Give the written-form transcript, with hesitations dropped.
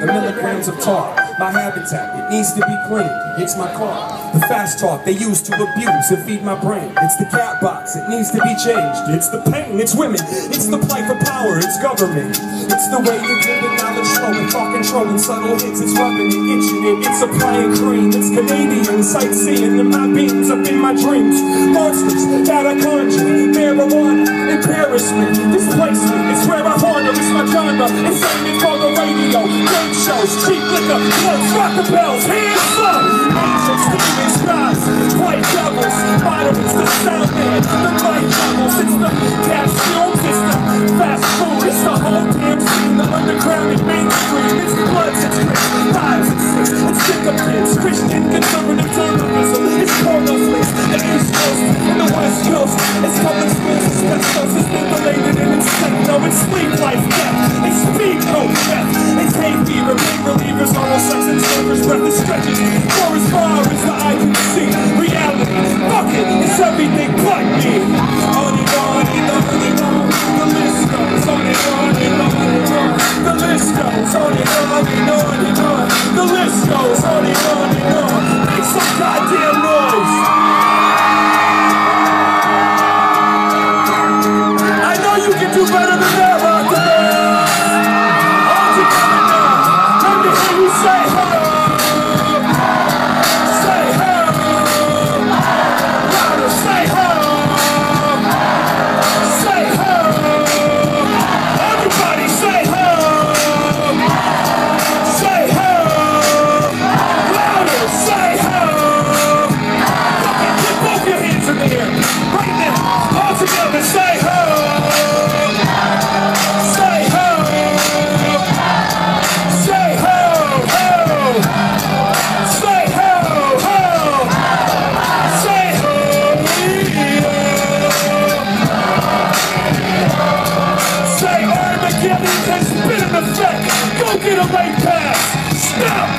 the milligrams of tar. My habitat, it needs to be clean. It's my car. The fast talk they use to abuse and feed my brain. It's the cat box, it needs to be changed. It's the pain, it's women, it's the plight for power, it's government. It's the way you give the knowledge slow and thought controlling subtle hits. It's rubbing and itching it, it's applying cream. It's Canadian sightseeing in my beams up in my dreams. Monsters that I conjure, marijuana, embarrassment, displacement. It's where I wander, it's my genre. It's aiming for the radio, game shows, cheap liquor, bloods, rock the bells, hands up. Angels, demons, gods, white devils, vitamins, the sound man, the light levels. It's the capsules, it's the fast food, it's the whole damn scene, the underground and mainstream. It's bloods, it's rich, lives, it's sycophants, Christian conservative journalism. It's porno flicks, the East Coast and the West Coast. It's public schools, it's asbestos, it's ventilated and it's techno. It's sleep, life, death, it's speed, coke, death. It's hay fever, pain relievers, oral sex and servers, breath that stretches. For as far as the eye can see, reality, fuck it, it's everything but me. On and on and on and on, the list goes on and on and on and on. The list goes on and on and on and on. The list goes on and on and on. Make some goddamn noise. I know you can do better than that, rock the band. All together now. Let me hear you say hello. Say hello. Louder, say hello. Say hello. Everybody say hello. Say hello. Louder, say hello. Fucking get both your hands in the air. Right now. All together, say hello. Say hello. Say hello. Say hello. Say hello. Say Armageddon has been in effect. Go get a late pass. Stop.